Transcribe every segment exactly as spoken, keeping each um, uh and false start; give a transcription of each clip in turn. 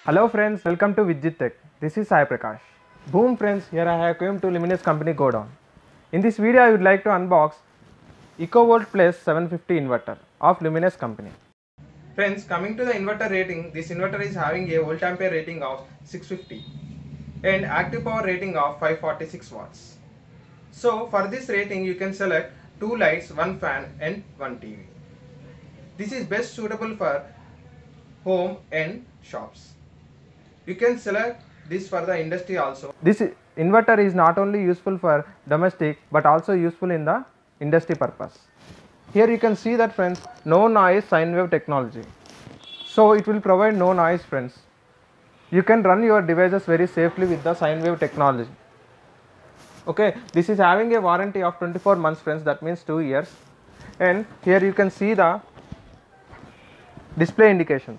Hello friends, welcome to Vijit Tech. This is Sai Prakash. Boom friends, here I have come to Luminous Company Godown. In this video I would like to unbox EcoVolt Plus seven fifty inverter of Luminous Company. Friends, coming to the inverter rating, this inverter is having a volt ampere rating of six fifty and active power rating of five forty-six watts. So for this rating you can select two lights, one fan and one T V. This is best suitable for home and shops. You can select this for the industry also. This inverter is not only useful for domestic but also useful in the industry purpose. Here you can see that friends, no noise sine wave technology. So it will provide no noise friends. You can run your devices very safely with the sine wave technology. Okay, this is having a warranty of twenty-four months friends, that means two years. And here you can see the display indications.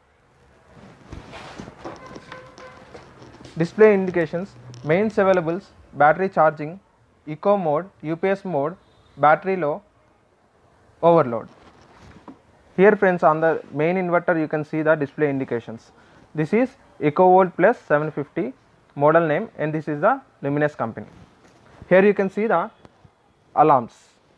Display indications, mains availables, battery charging, eco mode, U P S mode, battery low, overload. Here friends, on the main inverter you can see the display indications. This is EcoVolt Plus seven fifty model name and this is the Luminous Company. Here you can see the alarms,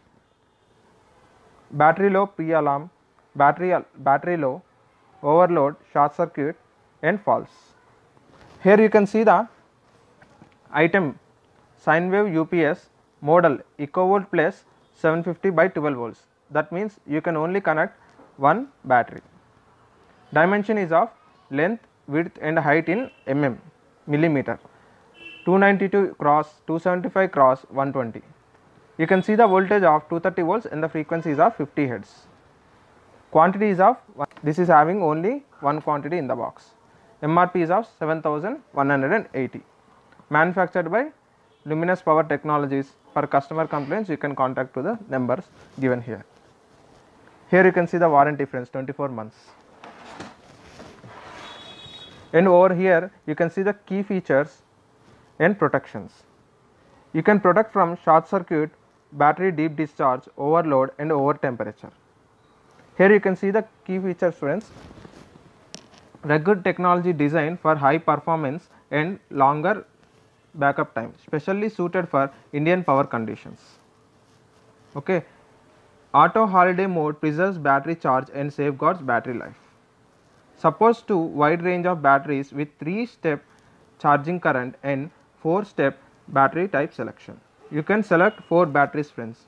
battery low pre-alarm, battery, battery low, overload, short circuit and false. Here you can see the item sine wave U P S model EcoVolt Plus seven fifty by twelve volts. That means you can only connect one battery. Dimension is of length, width and height in mm, millimeter. two ninety-two cross two seventy-five cross one twenty. You can see the voltage of two thirty volts and the frequency is of fifty hertz. Quantity is of one. This is having only one quantity in the box. M R P is of seven thousand one hundred eighty. Manufactured by Luminous Power Technologies. For customer complaints you can contact to the numbers given here. Here you can see the warranty friends, twenty-four months. And over here you can see the key features and protections. You can protect from short circuit, battery deep discharge, overload and over temperature. Here you can see the key features friends. Rugged technology designed for high performance and longer backup time, specially suited for Indian power conditions. Okay. Auto holiday mode preserves battery charge and safeguards battery life. Supports to wide range of batteries with three step charging current and four step battery type selection. You can select four batteries friends.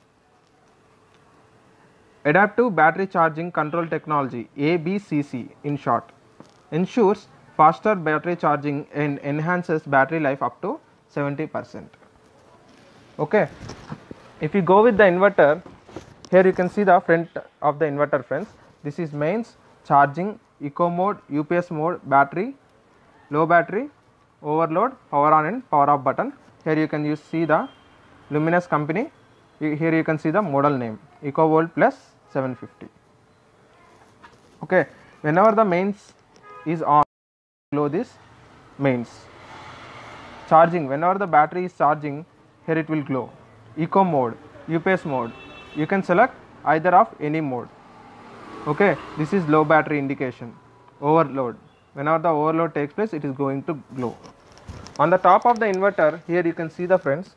Adaptive battery charging control technology A B C C in short ensures faster battery charging and enhances battery life up to seventy percent. Okay. If you go with the inverter, here you can see the front of the inverter friends. This is mains, charging, eco mode, U P S mode, battery, low battery, overload, power on and power off button. Here you can use see the Luminous Company. Here you can see the model name EcoVolt Plus seven fifty. Okay. Whenever the mains is on, glow this mains. Charging, whenever the battery is charging, here it will glow. Eco mode, U P S mode, you can select either of any mode. Okay, this is low battery indication. Overload, whenever the overload takes place it is going to glow. On the top of the inverter, here you can see the friends.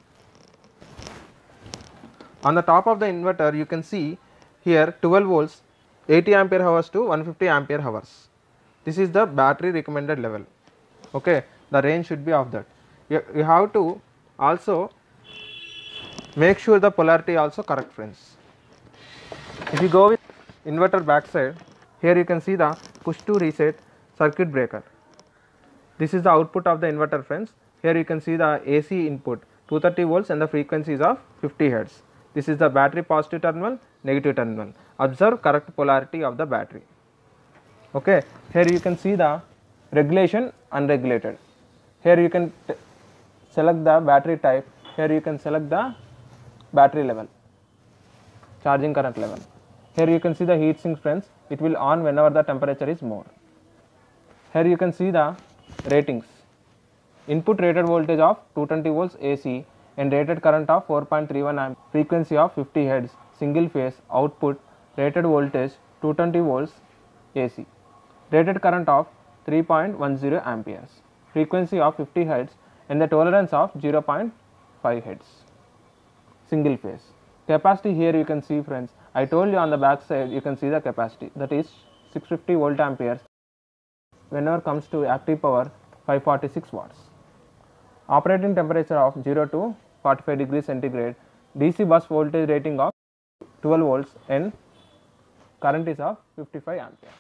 On the top of the inverter you can see here twelve volts, eighty ampere hours to one hundred fifty ampere hours. This is the battery recommended level. Okay, the range should be of that. You, you have to also make sure the polarity also correct friends. If you go with inverter backside, here you can see the push to reset circuit breaker. This is the output of the inverter friends. Here you can see the A C input two thirty volts and the frequency is of fifty hertz. This is the battery positive terminal, negative terminal. Observe correct polarity of the battery. Okay, here you can see the regulation unregulated. Here you can select the battery type. Here you can select the battery level, charging current level. Here you can see the heat sink friends. It will on whenever the temperature is more. Here you can see the ratings. Input rated voltage of two twenty volts A C and rated current of four point three one amp. Frequency of fifty hertz. Single phase. Output rated voltage two twenty volts A C. Rated current of three point one zero amperes, frequency of fifty hertz and the tolerance of zero point five hertz, single phase. Capacity here you can see friends, I told you on the back side you can see the capacity, that is six hundred fifty volt amperes. Whenever comes to active power, five hundred forty-six watts. Operating temperature of zero to forty-five degrees centigrade, D C bus voltage rating of twelve volts and current is of fifty-five amperes.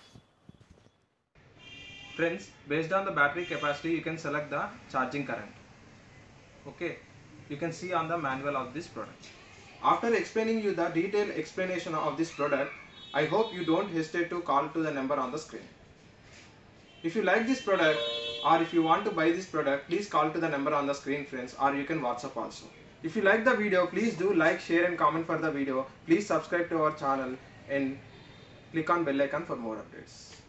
Friends, based on the battery capacity you can select the charging current. Okay, you can see on the manual of this product. After explaining you the detailed explanation of this product, I hope you don't hesitate to call to the number on the screen. If you like this product or if you want to buy this product, please call to the number on the screen friends, or you can WhatsApp also. If you like the video, please do like, share and comment for the video. Please subscribe to our channel and click on bell icon for more updates.